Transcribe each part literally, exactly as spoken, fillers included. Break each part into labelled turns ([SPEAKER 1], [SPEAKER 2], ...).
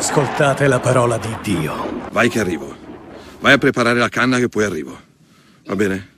[SPEAKER 1] Ascoltate la parola di Dio.
[SPEAKER 2] Vai che arrivo. Vai a preparare la canna che poi arrivo. Va bene?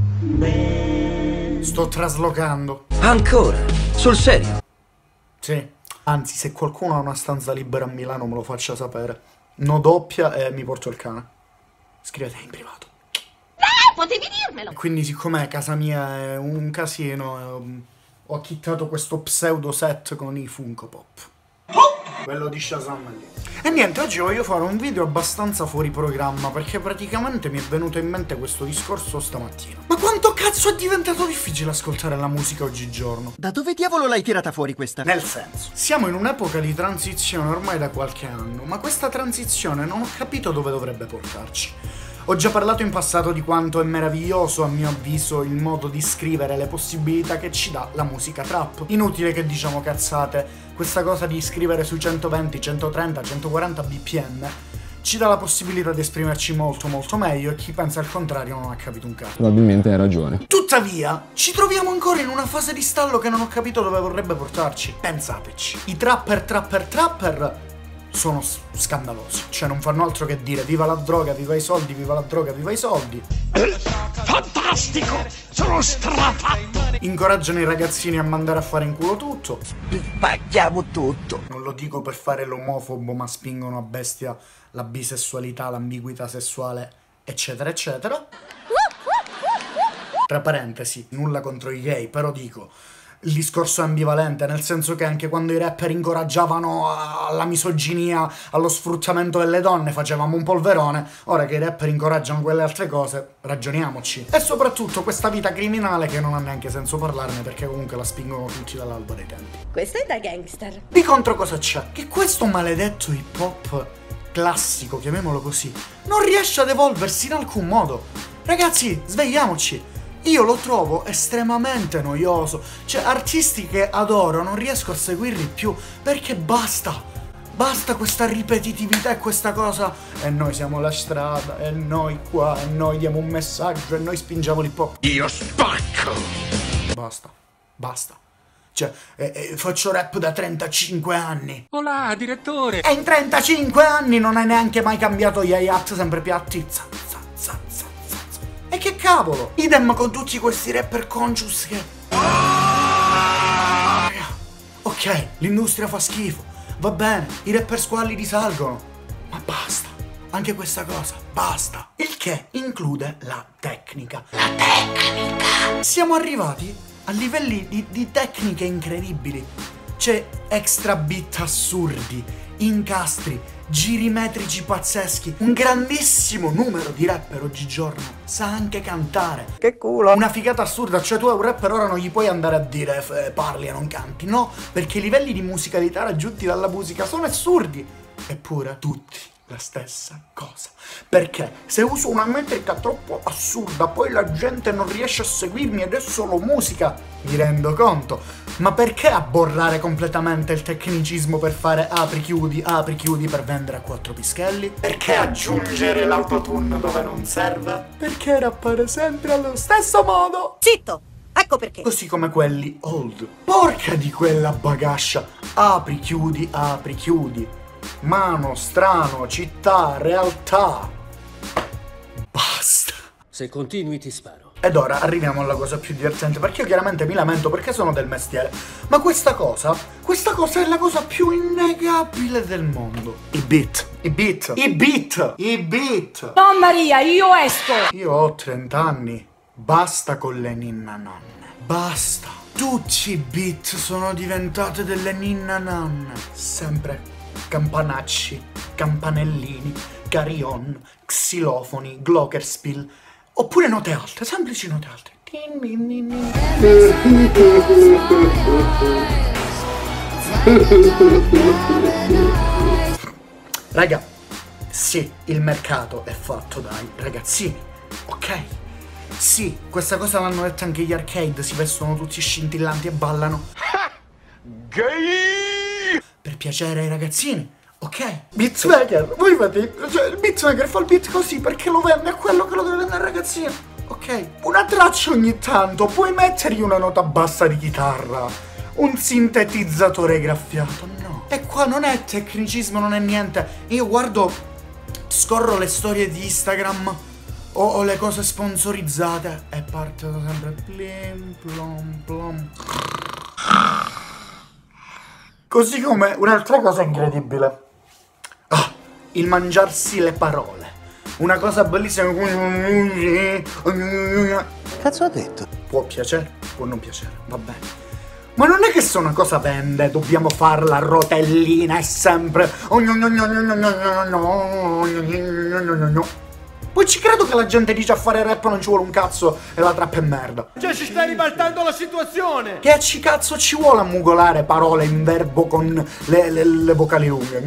[SPEAKER 3] Sto traslocando.
[SPEAKER 4] Ancora? Sul serio?
[SPEAKER 3] Sì. Anzi, se qualcuno ha una stanza libera a Milano me lo faccia sapere. No doppia e mi porto il cane. Scrivete in privato.
[SPEAKER 5] Eh, potevi dirmelo!
[SPEAKER 3] Quindi siccome casa mia è un casino, ho acchittato questo pseudo set con i Funko Pop. Quello di Shazam lì. E niente, oggi voglio fare un video abbastanza fuori programma, perché praticamente mi è venuto in mente questo discorso stamattina. Ma quanto cazzo è diventato difficile ascoltare la musica oggigiorno?
[SPEAKER 4] Da dove diavolo l'hai tirata fuori questa?
[SPEAKER 3] Nel senso, siamo in un'epoca di transizione ormai da qualche anno, ma questa transizione non ho capito dove dovrebbe portarci. Ho già parlato in passato di quanto è meraviglioso, a mio avviso, il modo di scrivere, le possibilità che ci dà la musica trap. Inutile che diciamo cazzate, questa cosa di scrivere sui centoventi, centotrenta, centoquaranta bpm ci dà la possibilità di esprimerci molto molto meglio e chi pensa il contrario non ha capito un cazzo.
[SPEAKER 6] Probabilmente hai ragione.
[SPEAKER 3] Tuttavia, ci troviamo ancora in una fase di stallo che non ho capito dove vorrebbe portarci. Pensateci. I trapper, trapper, trapper sono scandalosi, cioè non fanno altro che dire viva la droga, viva i soldi, viva la droga, viva i soldi.
[SPEAKER 1] Fantastico! Sono strafatto!
[SPEAKER 3] Incoraggiano i ragazzini a mandare a fare in culo tutto.
[SPEAKER 4] Paghiamo tutto.
[SPEAKER 3] Non lo dico per fare l'omofobo, ma spingono a bestia la bisessualità, l'ambiguità sessuale, eccetera eccetera. Tra parentesi, nulla contro i gay, però dico, il discorso è ambivalente, nel senso che anche quando i rapper incoraggiavano alla misoginia, allo sfruttamento delle donne, facevamo un polverone. Ora che i rapper incoraggiano quelle altre cose, ragioniamoci. E soprattutto questa vita criminale che non ha neanche senso parlarne, perché comunque la spingono tutti dall'alba dei tempi.
[SPEAKER 5] Questo è da gangster.
[SPEAKER 3] Di contro cosa c'è? Che questo maledetto hip hop classico, chiamiamolo così, non riesce ad evolversi in alcun modo. Ragazzi, svegliamoci! Io lo trovo estremamente noioso. Cioè, artisti che adoro non riesco a seguirli più, perché basta. Basta questa ripetitività e questa cosa. E noi siamo la strada, e noi qua, e noi diamo un messaggio, e noi spingiamo l'hip hop.
[SPEAKER 1] Io spacco!
[SPEAKER 3] Basta, basta. Cioè, eh, eh, faccio rap da trentacinque anni.
[SPEAKER 1] Olà, direttore!
[SPEAKER 3] E in trentacinque anni non hai neanche mai cambiato gli hi-hat sempre piatti. Za, za, za, za. E che cavolo! Idem con tutti questi rapper conscious che... Ok, l'industria fa schifo, va bene, i rapper squalli salgono, ma basta, anche questa cosa, basta. Il che include la tecnica. La tecnica! Siamo arrivati a livelli di, di tecniche incredibili. C'è extra beat assurdi, incastri, giri metrici pazzeschi. Un grandissimo numero di rapper oggigiorno sa anche cantare.
[SPEAKER 4] Che culo.
[SPEAKER 3] Una figata assurda, cioè tu a un rapper ora non gli puoi andare a dire eh, parli e non canti, no, perché i livelli di musicalità raggiunti dalla musica sono assurdi. Eppure tutti la stessa cosa. Perché se uso una metrica troppo assurda poi la gente non riesce a seguirmi ed è solo musica, mi rendo conto. Ma perché abborrare completamente il tecnicismo per fare apri chiudi, apri chiudi per vendere a quattro pischelli? Perché aggiungere l'autotune dove non serve? Perché rappare sempre allo stesso modo?
[SPEAKER 5] Zitto! Ecco perché.
[SPEAKER 3] Così come quelli old. Porca di quella bagascia. Apri chiudi, apri chiudi. Mano, strano, città, realtà. Basta.
[SPEAKER 1] Se continui ti sparo.
[SPEAKER 3] Ed ora arriviamo alla cosa più divertente, perché io chiaramente mi lamento perché sono del mestiere, ma questa cosa, questa cosa è la cosa più innegabile del mondo. I beat, i beat, i beat, i beat.
[SPEAKER 5] No Maria, io esco.
[SPEAKER 3] Io ho trenta anni, basta con le ninna nonne, basta. Tutti i beat sono diventate delle ninna nonne, sempre campanacci, campanellini, carillon, xilofoni, glockenspiel, oppure note alte, semplici note alte. Raga, sì, il mercato è fatto dai ragazzini, ok? Sì, questa cosa l'hanno detta anche gli arcade, si vestono tutti scintillanti e ballano.
[SPEAKER 1] Gay!
[SPEAKER 3] Per piacere ai ragazzini, ok? Beatmaker, voi fate, cioè il beatmaker fa il beat così perché lo vende a quello che lo deve vendere al ragazzino, ok? Una traccia ogni tanto, puoi mettergli una nota bassa di chitarra, un sintetizzatore graffiato, no. E qua non è tecnicismo, non è niente. Io guardo, scorro le storie di Instagram o, o le cose sponsorizzate e partono sempre plim plom plom. Così come un'altra cosa incredibile. Ah, il mangiarsi le parole. Una cosa bellissima.
[SPEAKER 4] Cazzo ha detto?
[SPEAKER 3] Può piacere, può non piacere, va bene. Ma non è che se una cosa vende dobbiamo farla a rotellina e sempre. Poi ci credo che la gente dice a fare rap non ci vuole un cazzo e la trap è merda.
[SPEAKER 1] Cioè, ci stai ribaltando la situazione!
[SPEAKER 3] Che ci cazzo ci vuole a mugolare parole in verbo con le, le, le vocali lunghe?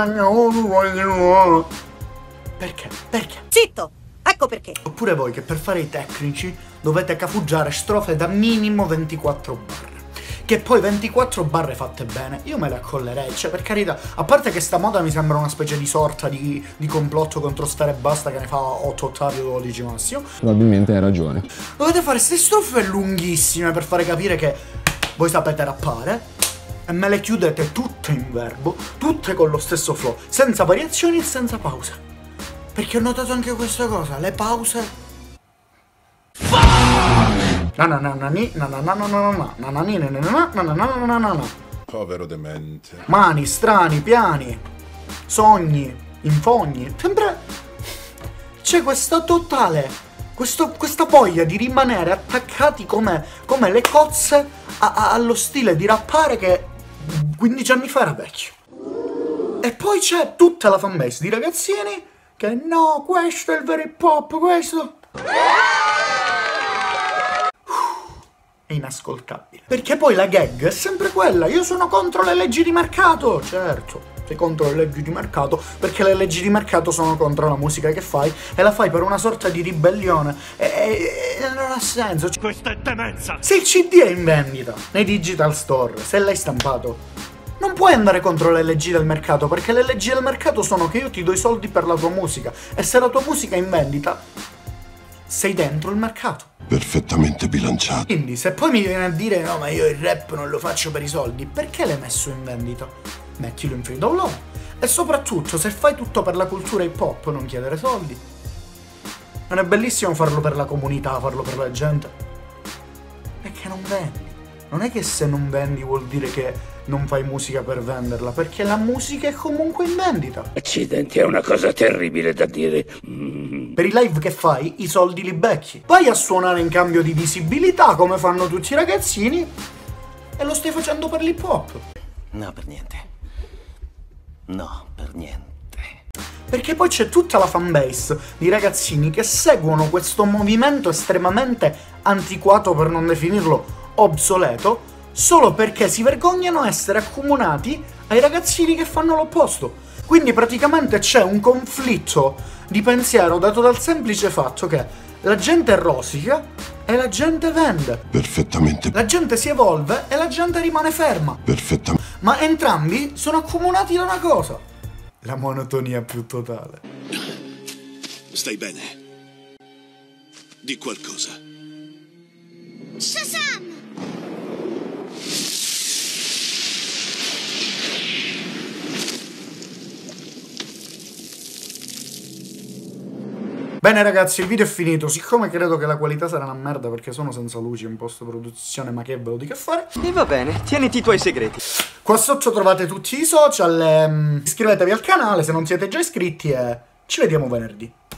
[SPEAKER 3] Perché? Perché?
[SPEAKER 5] Zitto! Ecco perché.
[SPEAKER 3] Oppure voi che per fare i tecnici dovete cafuggiare strofe da minimo ventiquattro barre. Che poi ventiquattro barre fatte bene, io me le accollerei, cioè per carità, a parte che sta moda mi sembra una specie di sorta di, di complotto contro Sfera Ebbasta che ne fa otto ottavi o dodici massimo.
[SPEAKER 6] Probabilmente hai ragione.
[SPEAKER 3] Dovete fare queste strofe lunghissime per fare capire che voi sapete rappare e me le chiudete tutte in verbo, tutte con lo stesso flow, senza variazioni e senza pause. Perché ho notato anche questa cosa, le pause...
[SPEAKER 2] Povero demente.
[SPEAKER 3] Mani, strani, piani, sogni, infogni. Sempre c'è questa totale, questo, questa voglia di rimanere attaccati come, come le cozze a, a, allo stile di rappare che quindici anni fa era vecchio. E poi c'è tutta la fanbase di ragazzini che no, questo è il vero hip hop, questo... È inascoltabile. Perché poi la gag è sempre quella. Io sono contro le leggi di mercato. Certo, sei contro le leggi di mercato perché le leggi di mercato sono contro la musica che fai e la fai per una sorta di ribellione e, e, e non ha senso.
[SPEAKER 1] Questa è demenza!
[SPEAKER 3] Se il C D è in vendita nei digital store, se l'hai stampato, non puoi andare contro le leggi del mercato, perché le leggi del mercato sono che io ti do i soldi per la tua musica e se la tua musica è in vendita sei dentro il mercato.
[SPEAKER 2] Perfettamente bilanciato.
[SPEAKER 3] Quindi se poi mi viene a dire no ma io il rap non lo faccio per i soldi, perché l'hai messo in vendita? Mettilo in free download. E soprattutto se fai tutto per la cultura hip hop non chiedere soldi. Non è bellissimo farlo per la comunità, farlo per la gente? Perché non vendi. Non è che se non vendi vuol dire che non fai musica per venderla, perché la musica è comunque in vendita.
[SPEAKER 1] Accidenti, è una cosa terribile da dire. Mm.
[SPEAKER 3] Per i live che fai, i soldi li becchi. Vai a suonare in cambio di visibilità, come fanno tutti i ragazzini, e lo stai facendo per l'hip hop.
[SPEAKER 4] No, per niente. No, per niente.
[SPEAKER 3] Perché poi c'è tutta la fanbase di ragazzini che seguono questo movimento estremamente antiquato, per non definirlo obsoleto, solo perché si vergognano a essere accomunati ai ragazzini che fanno l'opposto. Quindi praticamente c'è un conflitto di pensiero dato dal semplice fatto che la gente rosica e la gente vende.
[SPEAKER 2] Perfettamente.
[SPEAKER 3] La gente si evolve e la gente rimane ferma.
[SPEAKER 2] Perfettamente.
[SPEAKER 3] Ma entrambi sono accomunati da una cosa: la monotonia più totale.
[SPEAKER 2] Stai bene? Di qualcosa.
[SPEAKER 5] Shazam!
[SPEAKER 3] Bene ragazzi, il video è finito. Siccome credo che la qualità sarà una merda perché sono senza luci in post-produzione, ma che ve lo dico a fare,
[SPEAKER 4] E va bene, tieniti i tuoi segreti.
[SPEAKER 3] qua sotto trovate tutti i social, ehm, iscrivetevi al canale se non siete già iscritti e ci vediamo venerdì.